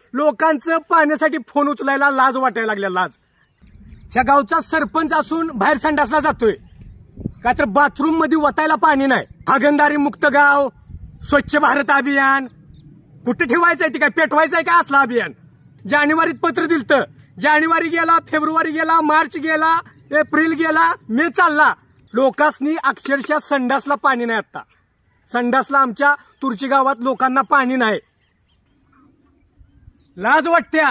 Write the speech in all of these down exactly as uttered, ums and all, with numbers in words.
लोकांचं पाण्यासाठी फोन उचलायला लाज वाटायला लागल्या लाज। ह्या गावचा सरपंच असून बाहेर संडासला जातोय का तर बाथरूम मध्ये वतायला पाणी नाही। हागणदारी मुक्त गाव, स्वच्छ भारत अभियान कुठे ठेवायचंय ते काय पेटवायचंय का असलं अभियान? जानेवारीत पत्र दिलतं, जानेवारी गेला, फेब्रुवारी गेला, मार्च गेला, एप्रिल गेला, मे चालला, लोकांनी अक्षरशः संडासला पाणी नाही। आता संडासला आमच्या तुर्ची गावात लोकांना पाणी नाही। लाज वाटत्या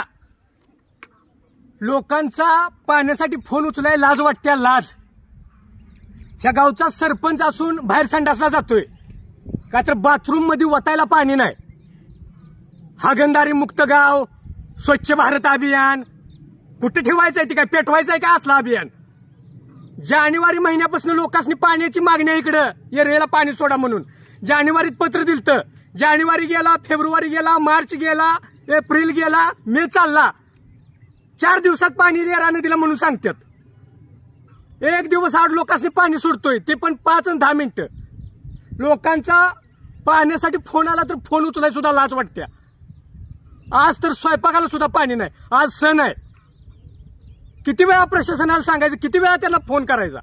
लोकांचा पाण्यासाठी फोन उचलाय लाज वाटत्या लाज। ह्या गावचा सरपंच असून बाहेर संडासला जातोय का तर बाथरूम मध्ये वतायला पाणी नाही। हागणदारी मुक्त गाव, स्वच्छ भारत अभियान कुठे ठेवायचंय ते काय पेटवायचंय का असलं अभियान? जानेवारी महिन्यापासून लोकांनी पाण्याची मागणी आहे इकडं, एरियाला पाणी सोडा म्हणून। जानेवारीत पत्र दिलतं, जानेवारी गेला, फेब्रुवारी गेला, मार्च गेला, एप्रिल गेला, मे चालला, चार दिवसात पाणी येरा नदीला म्हणून सांगतात। एक दिवस आड लोकांनी पाणी सोडतोय, ते पण पाच आणि दहा मिनिटं। लोकांचा पाण्यासाठी फोन आला तर फोन उचलाय सुद्धा लाज वाटत्या। आज तर स्वयंपाकाला सुद्धा पाणी नाही, आज सण आहे। किती वेळा प्रशासनाला सांगायचं, किती वेळा त्यांना फोन करायचा?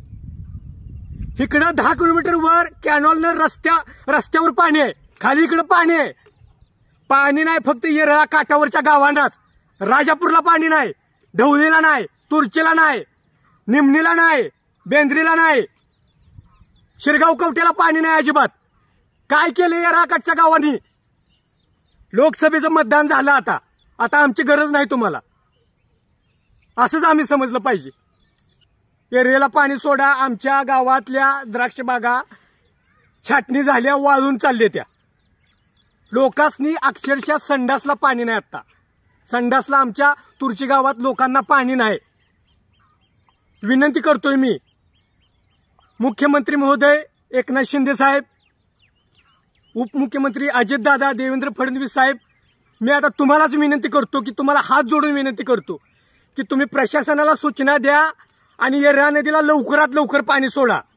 इकडं दहा किलोमीटर वर कॅनॉलनं रस्त्या रस्त्यावर पाणी आहे, खाली इकडं पाणी आहे। पाणी नाही फक्त येरळा काठावरच्या गावांनाच, राजापूरला पाणी नाही, ढवळीला नाही, तुर्चीला नाही, निमणीला नाही, बेंद्रीला नाही, शिरगाव कवट्याला पाणी नाही अजिबात। काय केलं येरळा काठच्या गावांनी? लोकसभेचं मतदान झालं, आता आता आमची गरज नाही तुम्हाला, असंच आम्ही समजलं पाहिजे। एरियाला पाणी सोडा। आमच्या गावातल्या द्राक्ष बागा छाटणी झाल्या, वाळून चालल्या त्या। लोकांनी अक्षरशः संडासला पाणी नाही। आता संडासला आमच्या तुर्ची गावात लोकांना पाणी नाही। विनंती करतोय मी, मुख्यमंत्री महोदय एकनाथ शिंदे साहेब, उपमुख्यमंत्री अजितदादा, देवेंद्र फडणवीस साहेब, मी आता तुम्हालाच विनंती करतो की तुम्हाला हात जोडून विनंती करतो की तुम्ही प्रशासनाला सूचना द्या आणि येरळा नदीला लवकरात लवकर पाणी सोडा।